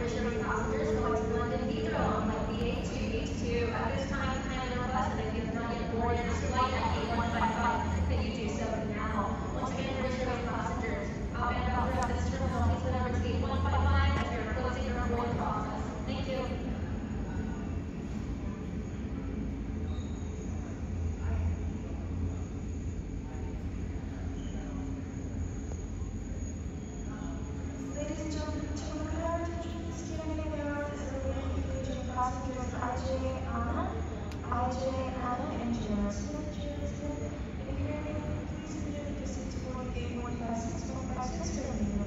returning passengers going to London Heathrow on flight B882. At this time, kindly request that if you have not yet boarded this flight at gate 155, that you do so now. Once again, returning passengers, outbound bound throughout this terminal, please head over to gate 155 as we are closing your boarding process. Thank you. Ladies and gentlemen, could I have attention to the standing there as the leading passengers IJ Anna, and Jenna Smith. If you're able, please consider the distance for gate 156, 156,